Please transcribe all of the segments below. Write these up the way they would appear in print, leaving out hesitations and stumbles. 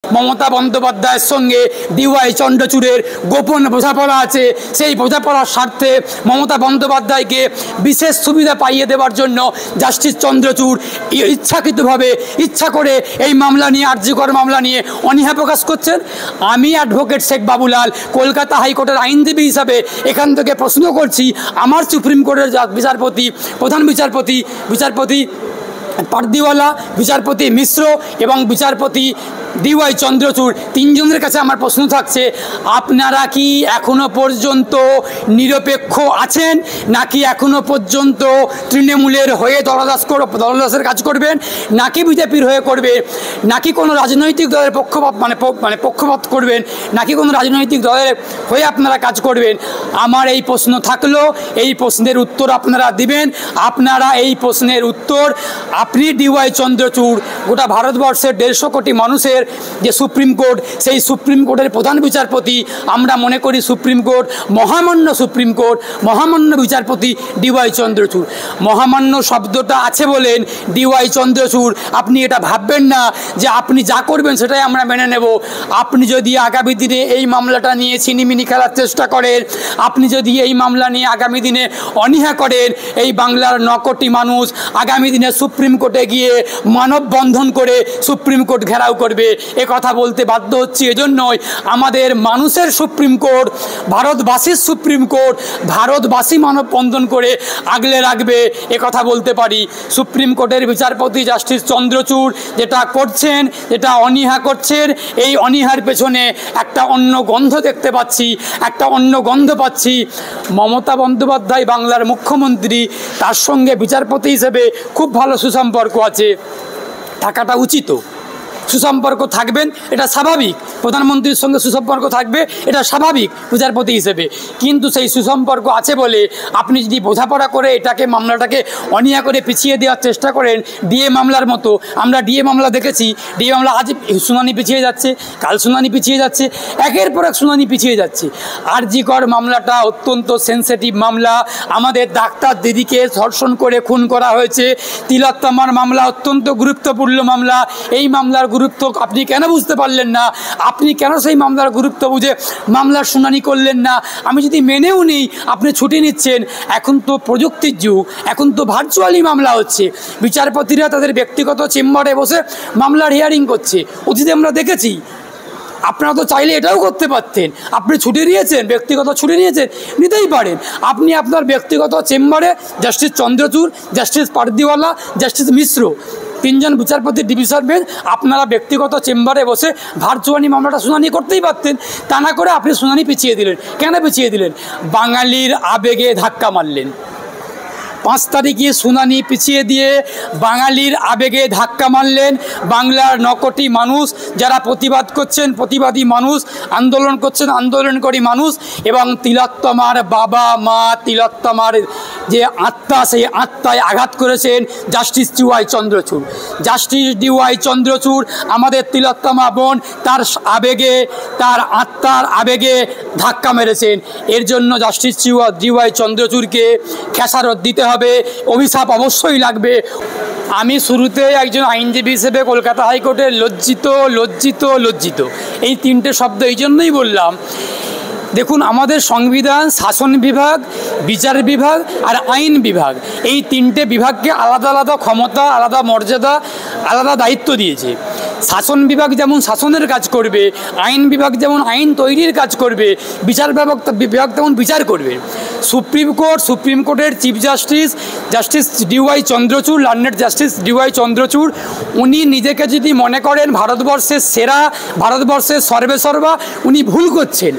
মমতা বন্দ্যোপাধ্যায়ের সঙ্গে ডিওয়াই চন্দ্রচূড়ের গোপন বোঝাপড়া আছে। সেই বোঝাপড়ার স্বার্থে মমতা বন্দ্যোপাধ্যায়কে বিশেষ সুবিধা পাইয়ে দেওয়ার জন্য জাস্টিস চন্দ্রচূড় ইচ্ছাকৃতভাবে ইচ্ছা করে এই মামলা নিয়ে, আরজি কর মামলা নিয়ে অনীহা প্রকাশ করছেন। আমি অ্যাডভোকেট শেখ বাবুলাল কলকাতা হাইকোর্টের আইনজীবী হিসাবে এখান থেকে প্রশ্ন করছি, আমার সুপ্রিম কোর্টের বিচারপতি, প্রধান বিচারপতি পারদিওয়ালা, বিচারপতি মিশ্র এবং বিচারপতি ডিওয়াই চন্দ্রচূড়, তিনজনের কাছে আমার প্রশ্ন থাকছে, আপনারা কি এখনো পর্যন্ত নিরপেক্ষ আছেন, নাকি এখনো পর্যন্ত তৃণমূলের হয়ে দলদাসের কাজ করবেন, নাকি বিজেপির হয়ে করবে, নাকি কোনো রাজনৈতিক দলের পক্ষপাত করবেন, নাকি কোনো রাজনৈতিক দলের হয়ে আপনারা কাজ করবেন? আমার এই প্রশ্ন থাকলো, এই প্রশ্নের উত্তর আপনারা দিবেন। আপনারা এই প্রশ্নের উত্তর আপনি ডিওয়াই চন্দ্রচূড়, গোটা ভারতবর্ষের 150 কোটি মানুষের যে সুপ্রিম কোর্ট, সেই সুপ্রিম কোর্টের প্রধান বিচারপতি, আমরা মনে করি সুপ্রিম কোর্ট মহামান্য সুপ্রিম কোর্ট, মহামান্য বিচারপতি ডিওয়াই চন্দ্রচূড়। মহামান্য শব্দটা আছে বলেন ডিওয়াই চন্দ্রচূড়, আপনি এটা ভাববেন না যে আপনি যা করবেন সেটাই আমরা মেনে নেব। আপনি যদি আগামী দিনে এই মামলাটা নিয়ে ছিনিমিনি খেলার চেষ্টা করেন, আপনি যদি এই মামলা নিয়ে আগামী দিনে অনীহা করেন, এই বাংলার 9 কোটি মানুষ আগামী দিনে সুপ্রিম কোর্টে গিয়ে মানববন্ধন করে সুপ্রিম কোর্ট ঘেরাও করবে। এ কথা বলতে বাধ্য হচ্ছি এজন্যই, আমাদের মানুষের সুপ্রিম কোর্ট, ভারতবাসীর সুপ্রিম কোর্ট, ভারতবাসী মানববন্ধন করে আগলে রাখবে, এ কথা বলতে পারি। সুপ্রিম কোর্টের বিচারপতি জাস্টিস চন্দ্রচূড় যেটা করছেন, যেটা অনীহা করছেন, এই অনীহার পেছনে একটা অন্য গন্ধ দেখতে পাচ্ছি, একটা অন্য গন্ধ পাচ্ছি। মমতা বন্দ্যোপাধ্যায় বাংলার মুখ্যমন্ত্রী, তার সঙ্গে বিচারপতি হিসেবে খুব ভালো সুসম্পর্ক আছে, থাকাটা উচিত। সুসম্পর্ক থাকবেন, এটা স্বাভাবিক। প্রধানমন্ত্রীর সঙ্গে সুসম্পর্ক থাকবে, এটা স্বাভাবিক বিচারপতি হিসেবে। কিন্তু সেই সুসম্পর্ক আছে বলে আপনি যদি বোঝাপড়া করে মামলাটাকে অনীহা করে পিছিয়ে দেওয়ার চেষ্টা করেন, ডিএ মামলার মতো। আমরা ডিএ মামলা দেখেছি, ডিএ মামলা আজ শুনানি পিছিয়ে যাচ্ছে, কাল শুনানি পিছিয়ে যাচ্ছে, একের পর এক শুনানি পিছিয়ে যাচ্ছে। আরজি কর মামলাটা অত্যন্ত সেন্সিটিভ মামলা, আমাদের ডাক্তার দিদিকে ধর্ষণ করে খুন করা হয়েছে। তিলোত্তমার মামলা অত্যন্ত গুরুত্বপূর্ণ মামলা। এই মামলার গুরুত্ব আপনি কেন বুঝতে পারলেন না? আপনি কেন সেই মামলার গুরুত্ব বুঝে মামলার শুনানি করলেন না? আমি যদি মেনেও নিই আপনি ছুটি নিচ্ছেন, এখন তো প্রযুক্তির যুগ, এখন তো ভার্চুয়ালি মামলা হচ্ছে, বিচারপতিরা তাদের ব্যক্তিগত চেম্বারে বসে মামলার হিয়ারিং করছে, অতীতে আমরা দেখেছি। আপনারা তো চাইলে এটাও করতে পারতেন, আপনি ছুটি নিয়েছেন, ব্যক্তিগত ছুটি নিয়েছেন, নিতেই পারেন। আপনি আপনার ব্যক্তিগত চেম্বারে justice Chandrachud, justice Pardiwala, justice Mishra, 3 জন বিচারপতির ডিভিশন বেঞ্চ, আপনারা ব্যক্তিগত চেম্বারে বসে ভার্চুয়ালি মামলাটা শুনানি করতেই পারতেন। তা না করে আপনি শুনানি পিছিয়ে দিলেন। কেন পিছিয়ে দিলেন? বাঙালির আবেগে ধাক্কা মারলেন। 5 তারিখে শুনানি পিছিয়ে দিয়ে বাঙালির আবেগে ধাক্কা মারলেন। বাংলার 9 কোটি মানুষ যারা প্রতিবাদ করছেন, প্রতিবাদী মানুষ, আন্দোলন করছেন, আন্দোলনকারী মানুষ, এবং তিলোত্তমার বাবা মা, তিলোত্তমার যে আত্মা, সেই আত্মায় আঘাত করেছেন justice D Y Chandrachud. Justice D Y Chandrachud আমাদের তিলোত্তমা বোন, তার আবেগে, তার আত্মার আবেগে ধাক্কা মেরেছেন। এর জন্য জাস্টিস ডিওয়াই চন্দ্রচূড়কে খেসারত দিতে হবে, অভিশাপ অবশ্যই লাগবে। আমি শুরুতে একজন আইনজীবী হিসেবে কলকাতা হাইকোর্টের লজ্জিত এই 3টে শব্দ এই জন্যই বললাম। দেখুন, আমাদের সংবিধান শাসন বিভাগ, বিচার বিভাগ আর আইন বিভাগ, এই 3টে বিভাগকে আলাদা আলাদা ক্ষমতা, আলাদা মর্যাদা, আলাদা দায়িত্ব দিয়েছে। শাসন বিভাগ যেমন শাসনের কাজ করবে, আইন বিভাগ যেমন আইন তৈরির কাজ করবে, বিচার বিভাগ তেমন বিচার করবে। সুপ্রিম কোর্টের chief justice D Y Chandrachud, learned justice D Y Chandrachud, উনি নিজেকে যদি মনে করেন ভারতবর্ষের সেরা, ভারতবর্ষের সর্বেসর্বা, উনি ভুল করছেন।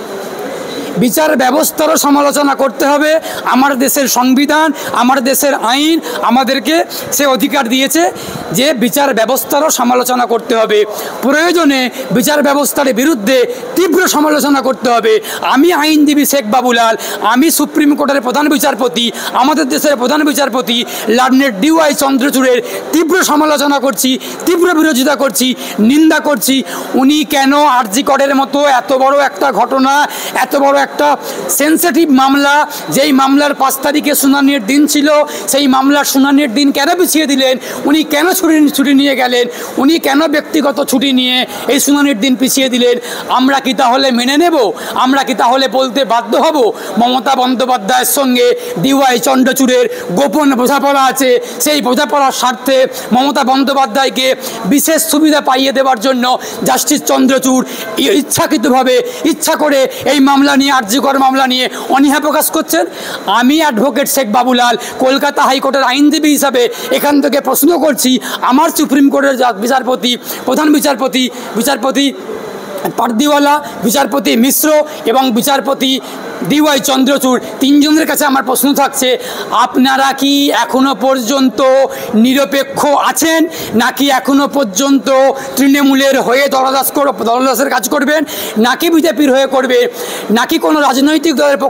বিচার ব্যবস্থারও সমালোচনা করতে হবে। আমার দেশের সংবিধান, আমার দেশের আইন আমাদেরকে সে অধিকার দিয়েছে যে বিচার ব্যবস্থারও সমালোচনা করতে হবে। প্রয়োজনে বিচার ব্যবস্থার বিরুদ্ধে তীব্র সমালোচনা করতে হবে। আমি আইনজীবী শেখ বাবুলাল, আমি সুপ্রিম কোর্টের প্রধান বিচারপতি, আমাদের দেশের প্রধান বিচারপতি লার্নেড ডিওয়াই চন্দ্রচূড়ের তীব্র সমালোচনা করছি, তীব্র বিরোধিতা করছি, নিন্দা করছি। উনি কেন আরজি করের মতো এত বড় একটা ঘটনা, এত বড় একটা সেন্সিটিভ মামলা, যেই মামলার 5 তারিখে শুনানির দিন ছিল, সেই মামলার শুনানির দিন কেন পিছিয়ে দিলেন? উনি কেন ছুটি নিয়ে গেলেন? উনি কেন ব্যক্তিগত ছুটি নিয়ে এই শুনানির দিন পিছিয়ে দিলেন? আমরা কি তাহলে মেনে নেব? আমরা কি তাহলে বলতে বাধ্য হব মমতা বন্দ্যোপাধ্যায়ের সঙ্গে ডিওয়াই চন্দ্রচূড়ের গোপন বোঝাপড়া আছে? সেই বোঝাপড়ার স্বার্থে মমতা বন্দ্যোপাধ্যায়কে বিশেষ সুবিধা পাইয়ে দেওয়ার জন্য জাস্টিস চন্দ্রচূড় ইচ্ছাকৃতভাবে ইচ্ছা করে এই মামলা নিয়ে, আরজিকর মামলা নিয়ে অনীহা প্রকাশ করছেন। আমি অ্যাডভোকেট শেখ বাবুলাল কলকাতা হাইকোর্টের আইনজীবী হিসাবে এখান থেকে প্রশ্ন করছি, আমার সুপ্রিম কোর্টের বিচারপতি, প্রধান বিচারপতি পারদিওয়ালা, বিচারপতি মিশ্র এবং বিচারপতি ডিওয়াই চন্দ্রচূড়, তিনজনের কাছে আমার প্রশ্ন থাকছে, আপনারা কি এখনো পর্যন্ত নিরপেক্ষ আছেন, নাকি এখনো পর্যন্ত তৃণমূলের হয়ে দলদাসের কাজ করবেন, নাকি বিজেপির হয়ে করবে, নাকি কোনো রাজনৈতিক দলের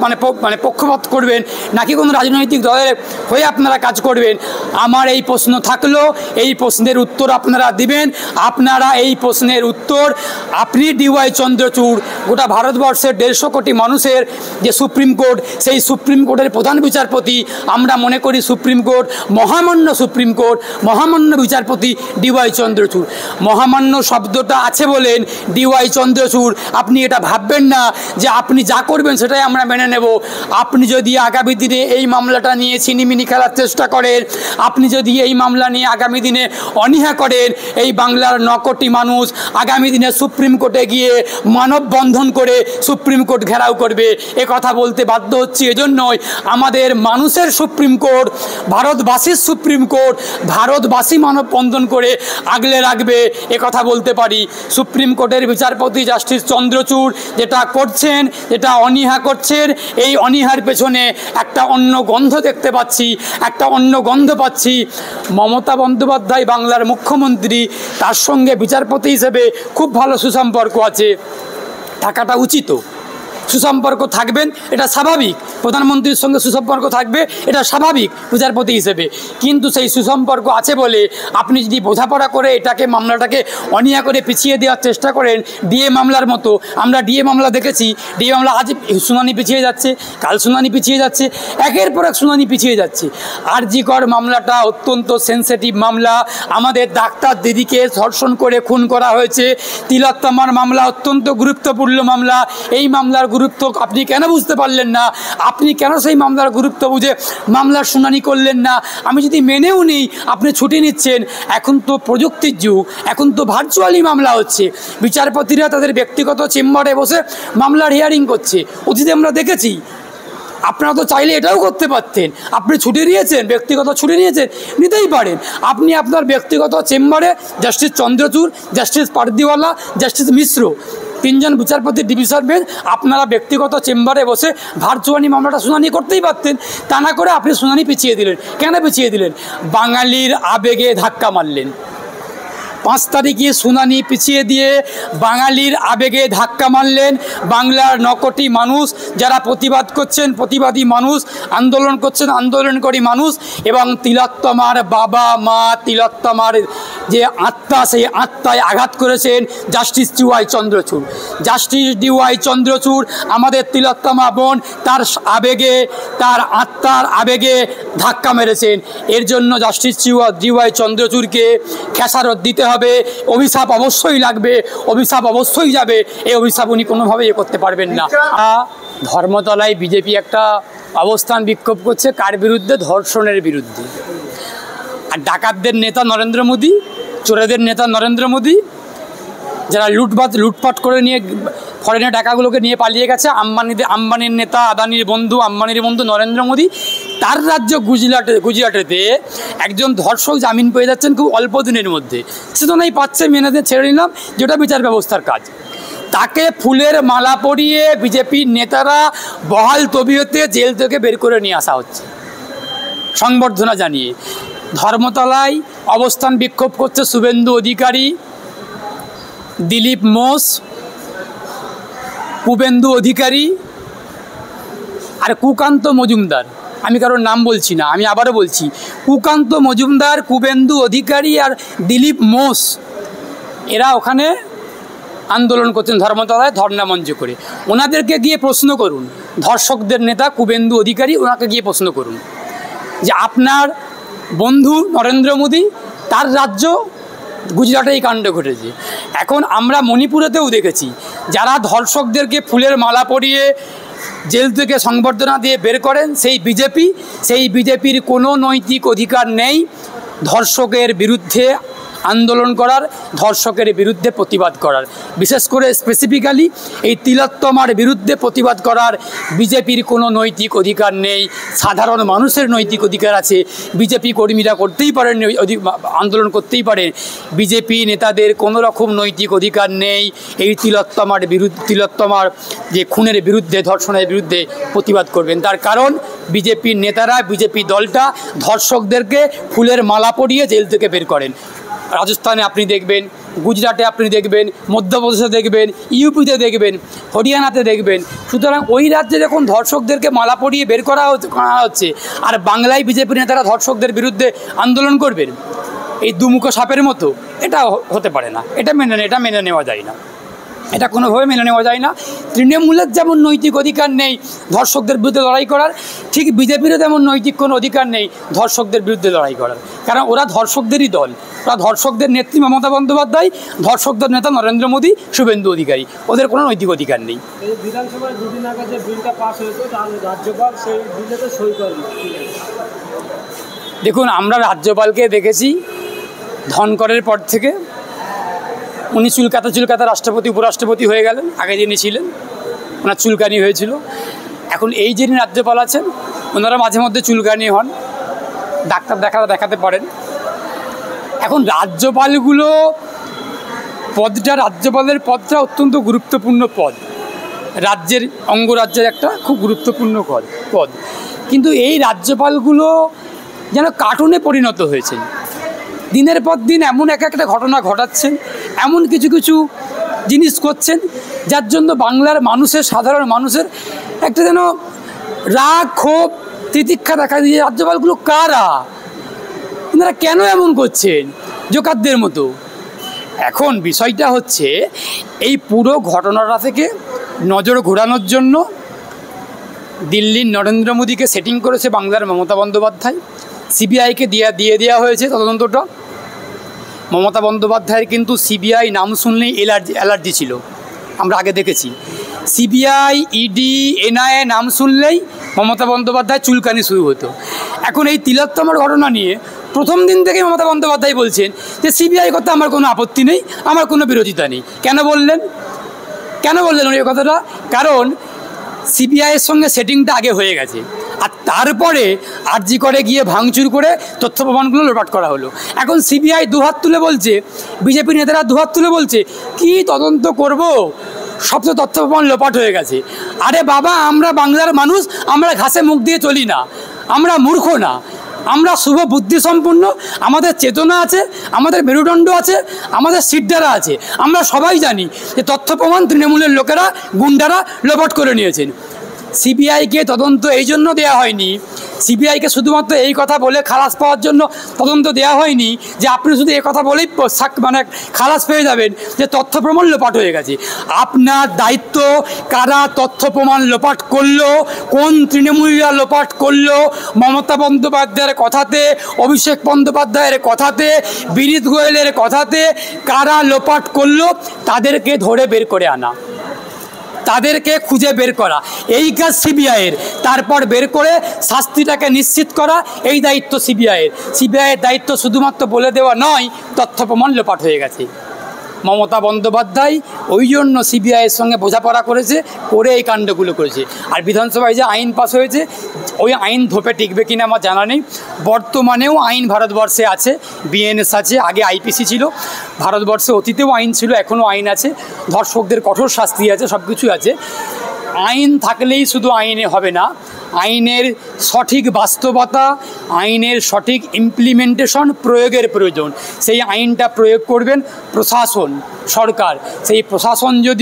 পক্ষপাত করবেন, নাকি কোনো রাজনৈতিক দলের হয়ে আপনারা কাজ করবেন? আমার এই প্রশ্ন থাকলো, এই প্রশ্নের উত্তর আপনারা দিবেন। আপনারা এই প্রশ্নের উত্তর, আপনি ডিওয়াই চন্দ্রচূড় গোটা ভারতবর্ষের 150 কোটি মানুষের যে সুপ্রিম কোর্ট, সেই সুপ্রিম কোর্টের প্রধান বিচারপতি, আমরা মনে করি সুপ্রিম কোর্ট মহামান্য সুপ্রিম কোর্ট, মহামান্য বিচারপতি ডিওয়াই চন্দ্রচূড়। মহামান্য শব্দটা আছে বলেন ডিওয়াই চন্দ্রচূড়, আপনি এটা ভাববেন না যে আপনি যা করবেন সেটাই আমরা মেনে নেব। আপনি যদি আগামী দিনে এই মামলাটা নিয়ে ছিনিমিনি খেলার চেষ্টা করেন, আপনি যদি এই মামলা নিয়ে আগামী দিনে অনীহা করেন, এই বাংলার 9 কোটি মানুষ আগামী দিনে সুপ্রিম কোর্টে গিয়ে মানববন্ধন করে সুপ্রিম কোর্ট ঘেরাও করবে। এ কথা বলতে বাধ্য হচ্ছি এজন্যই, আমাদের মানুষের সুপ্রিম কোর্ট, ভারতবাসীর সুপ্রিম কোর্ট, ভারতবাসী মানববন্ধন করে আগলে রাখবে, এ কথা বলতে পারি। সুপ্রিম কোর্টের বিচারপতি জাস্টিস চন্দ্রচূড় যেটা করছেন, যেটা অনীহা করছেন, এই অনীহার পেছনে একটা অন্য গন্ধ দেখতে পাচ্ছি, একটা অন্য গন্ধ পাচ্ছি। মমতা বন্দ্যোপাধ্যায় বাংলার মুখ্যমন্ত্রী, তার সঙ্গে বিচারপতি হিসেবে খুব ভালো সুসম্পর্ক আছে, থাকাটা উচিত। সুসম্পর্ক থাকবেন, এটা স্বাভাবিক। প্রধানমন্ত্রীর সঙ্গে সুসম্পর্ক থাকবে, এটা স্বাভাবিক বিচারপতি হিসেবে। কিন্তু সেই সুসম্পর্ক আছে বলে আপনি যদি বোঝাপড়া করে মামলাটাকে অনীহা করে পিছিয়ে দেওয়ার চেষ্টা করেন, ডিএ মামলার মতো। আমরা ডিএ মামলা দেখেছি, ডিএ মামলা আজ শুনানি পিছিয়ে যাচ্ছে, কাল শুনানি পিছিয়ে যাচ্ছে, একের পর এক শুনানি পিছিয়ে যাচ্ছে। আরজিকর মামলাটা অত্যন্ত সেন্সিটিভ মামলা, আমাদের ডাক্তার দিদিকে ধর্ষণ করে খুন করা হয়েছে। তিলোত্তমার মামলা অত্যন্ত গুরুত্বপূর্ণ মামলা, এই মামলার গুরুত্ব আপনি কেন বুঝতে পারলেন না? আপনি কেন সেই মামলার গুরুত্ব বুঝে মামলার শুনানি করলেন না? আমি যদি মেনেও নিই আপনি ছুটি নিচ্ছেন, এখন তো প্রযুক্তির যুগ, এখন তো ভার্চুয়ালি মামলা হচ্ছে, বিচারপতিরা তাদের ব্যক্তিগত চেম্বারে বসে মামলার হিয়ারিং করছে, অতীতে আমরা দেখেছি। আপনারা তো চাইলে এটাও করতে পারতেন, আপনি ছুটি নিয়েছেন, ব্যক্তিগত ছুটি নিয়েছেন, নিতেই পারেন। আপনি আপনার ব্যক্তিগত চেম্বারে justice Chandrachud, justice Pardiwala, justice Mishra, 3 জন বিচারপতির ডিভিশন বেঞ্চ, আপনারা ব্যক্তিগত চেম্বারে বসে ভার্চুয়ালি মামলাটা শুনানি করতেই পারতেন। তা না করে আপনি শুনানি পিছিয়ে দিলেন। কেন পিছিয়ে দিলেন? বাঙালির আবেগে ধাক্কা মারলেন। 5 তারিখে শুনানি পিছিয়ে দিয়ে বাঙালির আবেগে ধাক্কা মারলেন। বাংলার 9 কোটি মানুষ যারা প্রতিবাদ করছেন, প্রতিবাদী মানুষ, আন্দোলন করছেন, আন্দোলনকারী মানুষ, এবং তিলোত্তমার বাবা মা, তিলোত্তমার যে আত্মা, সেই আত্মায় আঘাত করেছেন justice D Y Chandrachud. Justice D Y Chandrachud আমাদের তিলোত্তমা বোন, তার আবেগে, তার আত্মার আবেগে ধাক্কা মেরেছেন। এর জন্য জাস্টিস ডিওয়াই চন্দ্রচূড়কে খেসারত দিতে হবে। অভিশাপ অবশ্যই লাগবে, অভিশাপ অবশ্যই যাবে, এই অভিশাপ উনি কোনোভাবেই করতে পারবেন না। ধর্মতলায় বিজেপি একটা অবস্থান বিক্ষোভ করছে, কার বিরুদ্ধে? ধর্ষণের বিরুদ্ধে। আর ডাকাতদের নেতা নরেন্দ্র মোদী, চোরেদের নেতা নরেন্দ্র মোদী, যারা লুটপাট করে নিয়ে ফরেনের টাকাগুলোকে নিয়ে পালিয়ে গেছে, আম্বানির নেতা, আদানির বন্ধু, আম্বানির বন্ধু নরেন্দ্র মোদী, তার রাজ্য গুজরাটেতে একজন ধর্ষক জামিন পেয়ে যাচ্ছেন খুব অল্প দিনের মধ্যে। সেজন্যই পাচ্ছে, মেনে ছেড়ে নিলাম, যেটা বিচার ব্যবস্থার কাজ। তাকে ফুলের মালা পরিয়ে বিজেপির নেতারা বহাল তবিয়তে জেল থেকে বের করে নিয়ে আসা হচ্ছে সংবর্ধনা জানিয়ে। ধর্মতলায় অবস্থান বিক্ষোভ করছে শুভেন্দু অধিকারী, দিলীপ মোষ, কুবেন্দু অধিকারী আর কুকান্ত মজুমদার। আমি কারোর নাম বলছি না, আমি আবারও বলছি, কুকান্ত মজুমদার, কুবেন্দু অধিকারী আর দিলীপ মোষ, এরা ওখানে আন্দোলন করছেন ধর্মতলায় ধর্ণা মঞ্চ করে। ওনাদেরকে গিয়ে প্রশ্ন করুন, ধর্ষকদের নেতা শুভেন্দু অধিকারী, ওনাকে গিয়ে প্রশ্ন করুন যে আপনার বন্ধু নরেন্দ্র মোদী, তার রাজ্য গুজরাটে এই কাণ্ড ঘটেছে। এখন আমরা মণিপুরেতেও দেখেছি যারা ধর্ষকদেরকে ফুলের মালা পরিয়ে জেল থেকে সংবর্ধনা দিয়ে বের করেন সেই বিজেপির কোনো নৈতিক অধিকার নেই ধর্ষকের বিরুদ্ধে আন্দোলন করার, ধর্ষকের বিরুদ্ধে প্রতিবাদ করার, বিশেষ করে স্পেসিফিক্যালি এই তিলোত্তমার বিরুদ্ধে প্রতিবাদ করার বিজেপির কোনো নৈতিক অধিকার নেই। সাধারণ মানুষের নৈতিক অধিকার আছে, বিজেপি কর্মীরা করতেই পারেন, আন্দোলন করতেই পারেন, বিজেপি নেতাদের কোনো রকম নৈতিক অধিকার নেই এই তিলোত্তমার যে খুনের বিরুদ্ধে, ধর্ষণের বিরুদ্ধে প্রতিবাদ করবেন। তার কারণ বিজেপির নেতারা, বিজেপি দলটা ধর্ষকদেরকে ফুলের মালা পরিয়ে জেল থেকে বের করেন। রাজস্থানে আপনি দেখবেন, গুজরাটে আপনি দেখবেন, মধ্যপ্রদেশে দেখবেন, ইউপিতে দেখবেন, হরিয়ানাতে দেখবেন। সুতরাং ওই রাজ্যে যখন ধর্ষকদেরকে মালা পরিয়ে বের করা হচ্ছে, আর বাংলায় বিজেপি নেতারা ধর্ষকদের বিরুদ্ধে আন্দোলন করবেন এই দুমুখো সাপের মতো, এটা হতে পারে না। এটা মেনে নেওয়া যায় না, এটা কোনোভাবে মেনে নেওয়া যায় না। তৃণমূলের যেমন নৈতিক অধিকার নেই ধর্ষকদের বিরুদ্ধে লড়াই করার, ঠিক বিজেপিরও তেমন নৈতিক কোনো অধিকার নেই ধর্ষকদের বিরুদ্ধে লড়াই করার। কারণ ওরা ধর্ষকদেরই দল, ওরা ধর্ষকদের নেত্রী মমতা বন্দ্যোপাধ্যায়, ধর্ষকদের নেতা নরেন্দ্র মোদী, শুভেন্দু অধিকারী, ওদের কোনো নৈতিক অধিকার নেই। বিধানসভায় দুদিন আগে যে বিলটা পাস হয়েছে তার রাজ্যপাল সেই বিলেতে সই করেন। দেখুন, আমরা রাজ্যপালকে দেখেছি ধনকরের পর থেকে উনি চুলকাতা রাষ্ট্রপতি উপরাষ্ট্রপতি হয়ে গেলেন। আগে যিনি ছিলেন ওনার চুলকানি হয়েছিল। এখন এই যিনি রাজ্যপাল আছেন ওনারা মাঝে মধ্যে চুলকানি হন, ডাক্তার দেখাতে পারেন। এখন রাজ্যপালগুলো রাজ্যপালের পদটা অত্যন্ত গুরুত্বপূর্ণ পদ, রাজ্যের অঙ্গরাজ্যের একটা খুব গুরুত্বপূর্ণ পদ। কিন্তু এই রাজ্যপালগুলো যেন কার্টুনে পরিণত হয়েছে। দিনের পর দিন এমন একটা ঘটনা ঘটাচ্ছেন, এমন কিছু জিনিস করছেন যার জন্য বাংলার মানুষের, সাধারণ মানুষের একটা যেন রাগ, ক্ষোভ, তিতিক্ষা দেখা দিয়ে রাজ্যপালগুলো কারা, এনারা কেন এমন করছেন জোকারদের মতো। এখন বিষয়টা হচ্ছে এই পুরো ঘটনাটা থেকে নজর ঘোরানোর জন্য দিল্লির নরেন্দ্র মোদীকে সেটিং করেছে বাংলার মমতা বন্দ্যোপাধ্যায়। সিবিআইকে দিয়ে দেওয়া হয়েছে তদন্তটা। মমতা বন্দ্যোপাধ্যায়ের কিন্তু সিবিআই নাম শুনলেই অ্যালার্জি ছিল, আমরা আগে দেখেছি। সিবিআই, ইডি, এনআইএ নাম শুনলেই মমতা বন্দ্যোপাধ্যায় চুলকানি শুরু হতো। এখন এই তিলোত্তমার ঘটনা নিয়ে প্রথম দিন থেকেই মমতা বন্দ্যোপাধ্যায় বলছেন যে সিবিআই করতে আমার কোনো আপত্তি নেই, আমার কোনো বিরোধিতা নেই। কেন বললেন উনি এই কথাটা? কারণ সিবিআইয়ের সঙ্গে সেটিংটা আগে হয়ে গেছে, আর তারপরে আরজি করে গিয়ে ভাঙচুর করে তথ্য প্রমাণগুলো লোপাট করা হলো। এখন সিবিআই দুহাত তুলে বলছে, বিজেপি নেতারা দুহাত তুলে বলছে কি তদন্ত করব, সব তো তথ্য প্রমাণ লোপাট হয়ে গেছে। আরে বাবা, আমরা বাংলার মানুষ, আমরা ঘাসে মুখ দিয়ে চলি না, আমরা মূর্খ না, আমরা শুভ বুদ্ধি সম্পন্ন, আমাদের চেতনা আছে, আমাদের মেরুদণ্ড আছে, আমাদের সিদ্ধারা আছে। আমরা সবাই জানি যে তথ্য প্রমাণ তৃণমূলের লোকেরা, গুন্ডারা লোপাট করে নিয়েছেন। সিবিআইকে তদন্ত এই জন্য দেওয়া হয়নি, সিবিআইকে শুধুমাত্র এই কথা বলে খালাস পাওয়ার জন্য তদন্ত দেওয়া হয়নি যে আপনি শুধু এই কথা বলেই খালাস পেয়ে যাবেন যে তথ্য প্রমাণ লোপাট হয়ে গেছে। আপনার দায়িত্ব কারা তথ্য প্রমাণ লোপাট করলো, কোন তৃণমূলীরা লোপাট করলো, মমতা বন্দ্যোপাধ্যায়ের কথাতে, অভিষেক বন্দ্যোপাধ্যায়ের কথাতে, বিনীত গোয়েলের কথাতে কারা লোপাট করলো তাদেরকে ধরে বের করে আনা, তাদেরকে খুঁজে বের করা, এই কাজ সিবিআইয়ের। তারপর বের করে শাস্তিটাকে নিশ্চিত করা, এই দায়িত্ব সিবিআইয়ের দায়িত্ব শুধুমাত্র বলে দেওয়া নয় তথ্য প্রমাণ লোপাট হয়ে গেছে। মমতা বন্দ্যোপাধ্যায় ওই জন্য সিবিআইয়ের সঙ্গে বোঝাপড়া করে এই কাণ্ডগুলো করেছে। আর বিধানসভায় যে আইন পাস হয়েছে, ওই আইন ধোপে টিকবে কিনা আমার জানা নেই। বর্তমানেও আইন ভারতবর্ষে আছে, বিএনএস আছে, আগে আইপিসি ছিল, ভারতবর্ষে অতীতেও আইন ছিল, এখনও আইন আছে, ধর্ষকদের কঠোর শাস্তি আছে, সব কিছু আছে। আইন থাকলেই শুধু আইনে হবে না, আইনের সঠিক বাস্তবতা, আইনের সঠিক ইমপ্লিমেন্টেশন, প্রয়োগের প্রয়োজন। সেই আইনটা প্রয়োগ করবেন প্রশাসন, সরকার। সেই প্রশাসন যদি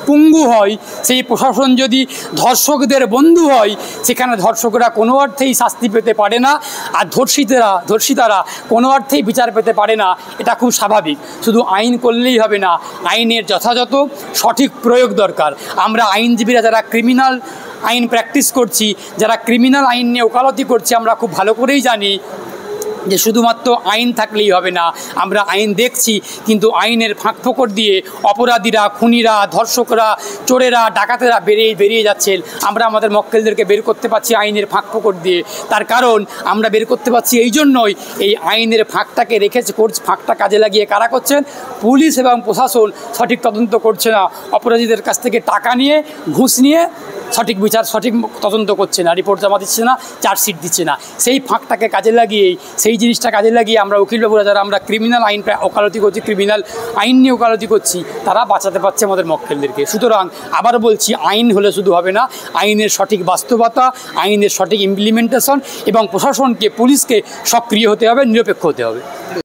পঙ্গু হয়, সেই প্রশাসন যদি ধর্ষকদের বন্ধু হয়, সেখানে ধর্ষকরা কোনো অর্থেই শাস্তি পেতে পারে না, আর ধর্ষিতারা কোনো অর্থেই বিচার পেতে পারে না। এটা খুব স্বাভাবিক। শুধু আইন করলেই হবে না, আইনের যথাযথ সঠিক প্রয়োগ দরকার। আমরা আইনজীবীরা যারা ক্রিমিনাল আইন প্র্যাকটিস করছি, যারা ক্রিমিনাল আইন নিয়ে ওকালতি করছি, আমরা খুব ভালো করেই জানি যে শুধুমাত্র আইন থাকলেই হবে না। আমরা আইন দেখছি, কিন্তু আইনের ফাঁকফোকর দিয়ে অপরাধীরা, খুনিরা, ধর্ষকরা, চোরেরা, ডাকাতেরা বেরিয়ে যাচ্ছেন। আমরা আমাদের মক্কেলদেরকে বের করতে পারছি আইনের ফাঁকফোকর দিয়ে। তার কারণ আমরা বের করতে পারছি এই জন্যই, এই আইনের ফাঁকটাকে ফাঁকটা কাজে লাগিয়ে কারা করছেন? পুলিশ এবং প্রশাসন সঠিক তদন্ত করছে না, অপরাধীদের কাছ থেকে টাকা নিয়ে, ঘুষ নিয়ে সঠিক বিচার, সঠিক তদন্ত করছে না, রিপোর্ট জমা দিচ্ছে না, চার্জশিট দিচ্ছে না। সেই ফাঁকটাকে কাজে লাগিয়েই, সেই জিনিসটা কাজে লাগিয়ে আমরা উকিলবাবুরা যারা আমরা ক্রিমিনাল আইন ওকালতি করছি, ক্রিমিনাল আইন নিয়ে ওকালতি করছি, তারা বাঁচাতে পারছে আমাদের মক্কেলদেরকে। সুতরাং আবার বলছি, আইন হলে শুধু হবে না, আইনের সঠিক বাস্তবতা, আইনের সঠিক ইমপ্লিমেন্টেশন এবং প্রশাসনকে, পুলিশকে সক্রিয় হতে হবে, নিরপেক্ষ হতে হবে।